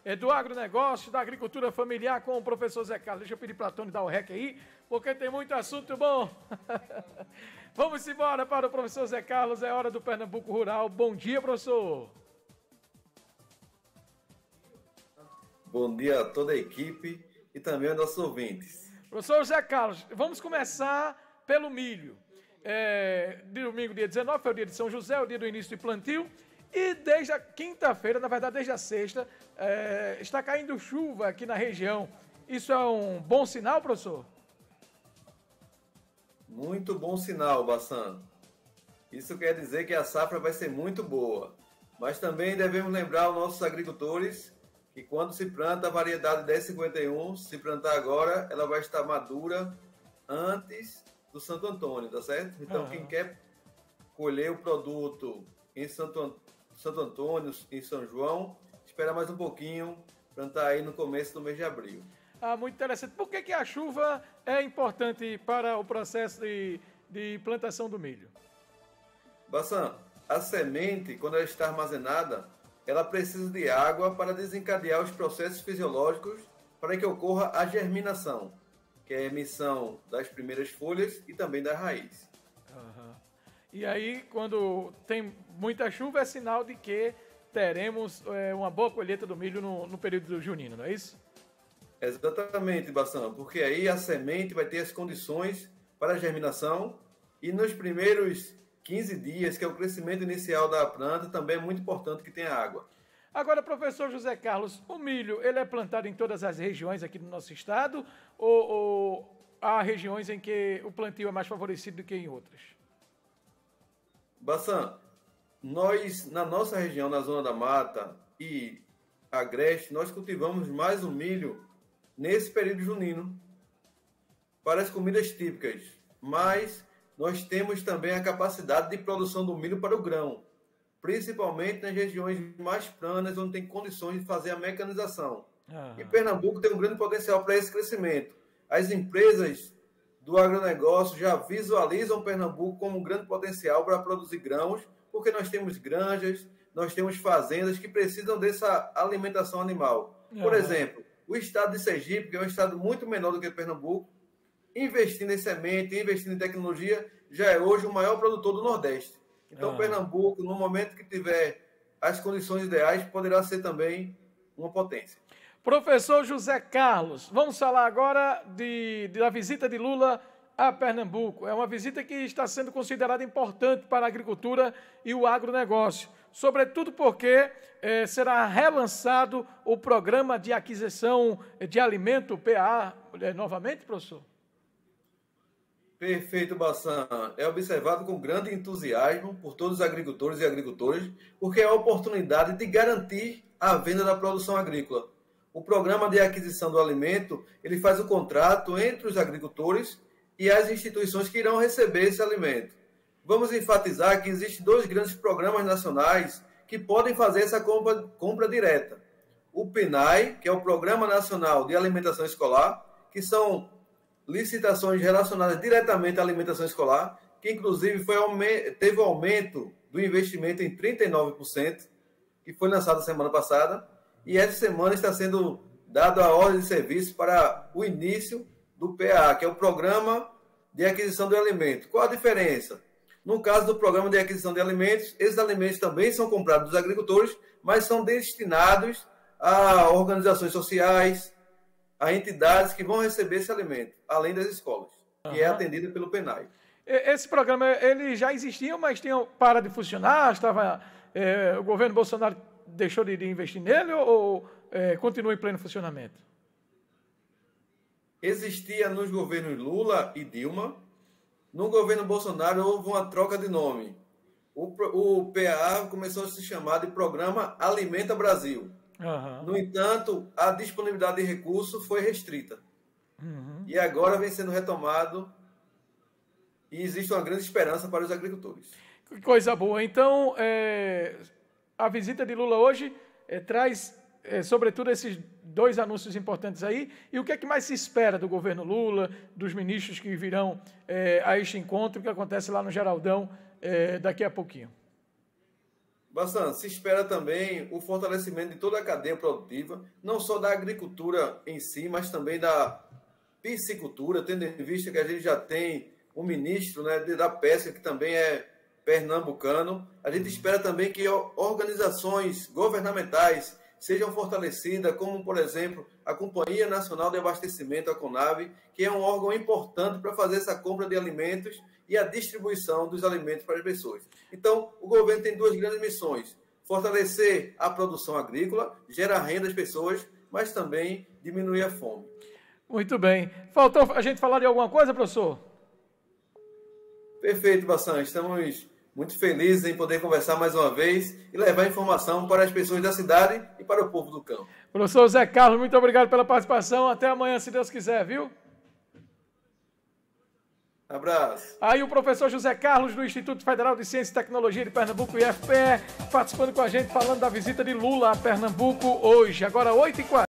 do agronegócio, da agricultura familiar com o professor Zé Carlos. Deixa eu pedir para Tony dar o rec aí, porque tem muito assunto bom. Vamos embora para o professor Zé Carlos, é hora do Pernambuco Rural. Bom dia, professor. Bom dia a toda a equipe e também aos nossos ouvintes. Professor Zé Carlos, vamos começar pelo milho. Domingo, dia 19, foi o dia de São José, o dia do início do plantio. E desde a quinta-feira, na verdade desde a sexta, está caindo chuva aqui na região. Isso é um bom sinal, professor? Muito bom sinal, Bassan. Isso quer dizer que a safra vai ser muito boa. Mas também devemos lembrar aos nossos agricultores que quando se planta a variedade 1051, se plantar agora, ela vai estar madura antes do Santo Antônio, tá certo? Então, quem quer colher o produto em Santo Antônio, em São João, espera mais um pouquinho, plantar aí no começo do mês de abril. Muito interessante. Por que a chuva é importante para o processo de plantação do milho? Bassan, a semente, quando ela está armazenada, ela precisa de água para desencadear os processos fisiológicos para que ocorra a germinação, que é a emissão das primeiras folhas e também da raiz. E aí, quando tem muita chuva, é sinal de que teremos uma boa colheita do milho no período junino, não é isso? Exatamente, Bassan, porque aí a semente vai ter as condições para a germinação e nos primeiros 15 dias, que é o crescimento inicial da planta, também é muito importante que tenha água. Agora, professor José Carlos, o milho, ele é plantado em todas as regiões aqui do nosso estado ou há regiões em que o plantio é mais favorecido do que em outras? Bassan, nós, na nossa região, na Zona da Mata e Agreste, nós cultivamos mais o milho nesse período junino para as comidas típicas, mas nós temos também a capacidade de produção do milho para o grão, principalmente nas regiões mais planas, onde tem condições de fazer a mecanização. E Pernambuco tem um grande potencial para esse crescimento. As empresas do agronegócio já visualizam Pernambuco como um grande potencial para produzir grãos, porque nós temos granjas, nós temos fazendas que precisam dessa alimentação animal. Por exemplo, o estado de Sergipe, que é um estado muito menor do que Pernambuco, investindo em semente, investindo em tecnologia, já é hoje o maior produtor do Nordeste. Então, Pernambuco, no momento que tiver as condições ideais, poderá ser também uma potência. Professor José Carlos, vamos falar agora da visita de Lula a Pernambuco. É uma visita que está sendo considerada importante para a agricultura e o agronegócio, sobretudo porque será relançado o programa de aquisição de alimento, PA, novamente, professor? Perfeito, Bassan. É observado com grande entusiasmo por todos os agricultores e agricultoras, porque é a oportunidade de garantir a venda da produção agrícola. O programa de aquisição do alimento, ele faz o contrato entre os agricultores e as instituições que irão receber esse alimento. Vamos enfatizar que existem dois grandes programas nacionais que podem fazer essa compra direta. O PNAE, que é o Programa Nacional de Alimentação Escolar, que são licitações relacionadas diretamente à alimentação escolar, que inclusive teve um aumento do investimento em 39%, que foi lançado semana passada, e essa semana está sendo dada a ordem de serviço para o início do PA, que é o Programa de Aquisição de Alimentos. Qual a diferença? No caso do Programa de Aquisição de Alimentos, esses alimentos também são comprados dos agricultores, mas são destinados a organizações sociais, a entidades que vão receber esse alimento, além das escolas, que é atendida pelo PNAE. Esse programa, ele já existia, mas tinha parado de funcionar? O governo Bolsonaro deixou de investir nele ou continua em pleno funcionamento? Existia nos governos Lula e Dilma. No governo Bolsonaro houve uma troca de nome. O PA começou a se chamar de Programa Alimenta Brasil. No entanto, a disponibilidade de recursos foi restrita. E agora vem sendo retomado e existe uma grande esperança para os agricultores. Que coisa boa. Então, a visita de Lula hoje traz, sobretudo, esses dois anúncios importantes aí. E o que é que mais se espera do governo Lula, dos ministros que virão a este encontro que acontece lá no Geraldão daqui a pouquinho? Bassan, se espera também o fortalecimento de toda a cadeia produtiva, não só da agricultura em si, mas também da piscicultura, tendo em vista que a gente já tem um ministro, né, da pesca, que também é pernambucano. A gente espera também que organizações governamentais sejam fortalecidas, como, por exemplo, a Companhia Nacional de Abastecimento, a CONAB, que é um órgão importante para fazer essa compra de alimentos e a distribuição dos alimentos para as pessoas. Então, o governo tem duas grandes missões: fortalecer a produção agrícola, gerar renda às pessoas, mas também diminuir a fome. Muito bem. Faltou a gente falar de alguma coisa, professor? Perfeito, Bassan. Estamos muito felizes em poder conversar mais uma vez e levar informação para as pessoas da cidade e para o povo do campo. Professor Zé Carlos, muito obrigado pela participação. Até amanhã, se Deus quiser, viu? Abraço. Aí o professor José Carlos, do Instituto Federal de Ciência e Tecnologia de Pernambuco, IFPE, participando com a gente, falando da visita de Lula a Pernambuco hoje. Agora, 8h40.